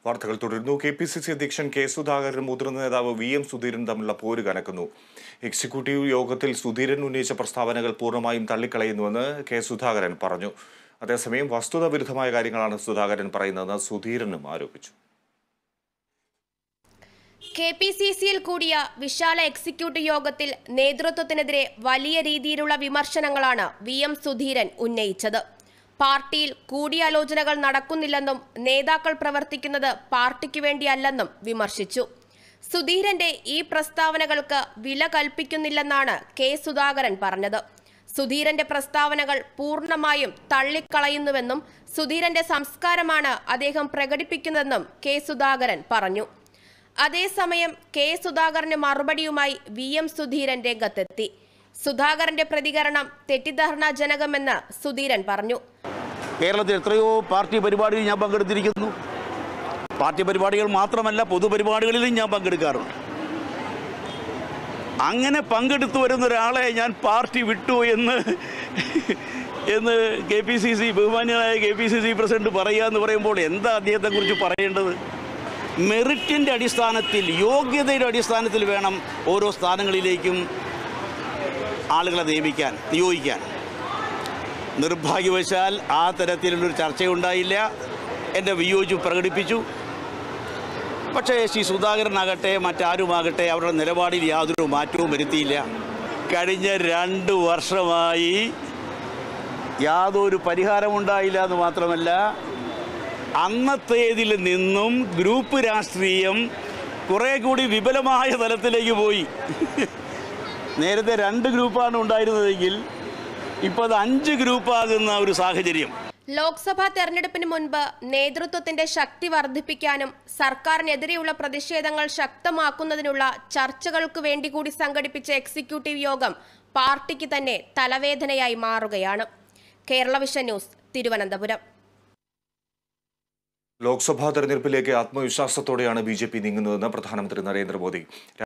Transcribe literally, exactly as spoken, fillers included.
വാർത്തകൾ തുടരുന്നു. K P C C അധ്യക്ഷൻ കെ സുധാകരനും മുതിർന്ന നേതാവ് വി എം സുധീരനും തമ്മിലുള്ള പോര് കനക്കുന്നു. എക്സിക്യൂട്ടീവ് യോഗത്തിൽ സുധീരൻ ഉന്നയിച്ച പ്രസ്താവനകൾ പൂർണ്ണമായും തള്ളിക്കളയുന്നുവെന്ന് കെ സുധാകരൻ പറഞ്ഞു. അതേസമയം വസ്തുതാ വിരുദ്ധമായ കാര്യങ്ങളാണ് സുധാകരൻ പറയുന്നതെന്ന് സുധീരനും ആരോപിച്ചു. കെ പി സി സിയിൽ കൂടിയ വിശാല എക്സിക്യൂട്ടീവ് യോഗത്തിൽ നേതൃത്വത്തിനെതിരെ വലിയ രീതിയിലുള്ള വിമർശനങ്ങളാണ് വി എം സുധീരൻ ഉന്നയിച്ചത്. പാർട്ടിയിൽ കൂടിയാലോചനകൾ നടക്കുന്നില്ലെന്നും നേതാക്കൾ പ്രവർത്തിക്കുന്നത് പാർട്ടിക്ക് വേണ്ടിയല്ലെന്നും വിമർശിച്ചു. സുധീരന്റെ ഈ പ്രസ്താവനകൾക്ക് വില കൽപ്പിക്കുന്നില്ലെന്നാണ് കെ സുധാകരൻ പറഞ്ഞത്. സുധീരന്റെ പ്രസ്താവനകൾ പൂർണ്ണമായും തള്ളിക്കളയുന്നുവെന്നും സുധീരന്റെ സംസ്കാരമാണ് അദ്ദേഹം പ്രകടിപ്പിക്കുന്നതെന്നും കെ സുധാകരൻ പറഞ്ഞു. അതേസമയം കെ സുധാകരന് മറുപടിയുമായി വി എം സുധീരൻ രംഗത്തെത്തി. സുധാകരന്റെ പ്രതികരണം തെറ്റിദ്ധാരണാജനകമെന്ന് സുധീരൻ പറഞ്ഞു. കേരളത്തിൽ എത്രയോ പാർട്ടി പരിപാടിയിൽ ഞാൻ പങ്കെടുത്തിരിക്കുന്നു. പാർട്ടി പരിപാടികൾ മാത്രമല്ല, പൊതുപരിപാടികളിലും ഞാൻ പങ്കെടുക്കാറുണ്ട്. അങ്ങനെ പങ്കെടുത്തു വരുന്ന ഒരാളെ ഞാൻ പാർട്ടി വിട്ടു എന്ന് എന്ന് കെ പി സി സി ബഹുമാന്യനായ K P C C president പറയുക എന്ന് പറയുമ്പോൾ എന്താ അദ്ദേഹത്തെക്കുറിച്ച് പറയേണ്ടത്? മെറിറ്റിൻ്റെ അടിസ്ഥാനത്തിൽ, യോഗ്യതയുടെ അടിസ്ഥാനത്തിൽ വേണം ഓരോ സ്ഥാനങ്ങളിലേക്കും ആളുകളെ നിയമിക്കാൻ, നിയോഗിക്കാൻ. നിർഭാഗ്യവശാൽ ആ തരത്തിലുള്ളൊരു ചർച്ചയുണ്ടായില്ല. എൻ്റെ വിയോജിപ്പ് പ്രകടിപ്പിച്ചു. പക്ഷേ ശ്രീ സുധാകരനാകട്ടെ മറ്റാരുമാകട്ടെ അവരുടെ നിലപാടിൽ യാതൊരു മാറ്റവും വരുത്തിയില്ല. കഴിഞ്ഞ രണ്ട് വർഷമായി യാതൊരു പരിഹാരമുണ്ടായില്ല എന്ന് മാത്രമല്ല, അന്നത്തേതിൽ നിന്നും ഗ്രൂപ്പ് രാഷ്ട്രീയം കുറേ കൂടി വിപുലമായ തലത്തിലേക്ക് പോയി. നേരത്തെ രണ്ട് ഗ്രൂപ്പാണ് ഉണ്ടായിരുന്നതെങ്കിൽ ഇപ്പോൾ അത് അഞ്ച് ഗ്രൂപ്പാകുന്ന ഒരു സാഹചര്യം. ലോക്സഭാ തെരഞ്ഞെടുപ്പിന് മുൻപ് നേതൃത്വത്തിന്റെ ശക്തി വർദ്ധിപ്പിക്കാനും സർക്കാരിനെതിരെയുള്ള പ്രതിഷേധങ്ങൾ ശക്തമാക്കുന്നതിനുള്ള ചർച്ചകൾക്ക് വേണ്ടി കൂടി സംഘടിപ്പിച്ച എക്സിക്യൂട്ടീവ് യോഗം പാർട്ടിക്ക് തന്നെ തലവേദനയായി മാറുകയാണ്. Kerala Vision News, Thiruvananthapuram. ലോക്സഭാ തെരഞ്ഞെടുപ്പിലേക്ക് ആത്മവിശ്വാസത്തോടെയാണ് ബി ജെ പി നീങ്ങുന്നതെന്ന് പ്രധാനമന്ത്രി നരേന്ദ്രമോദി.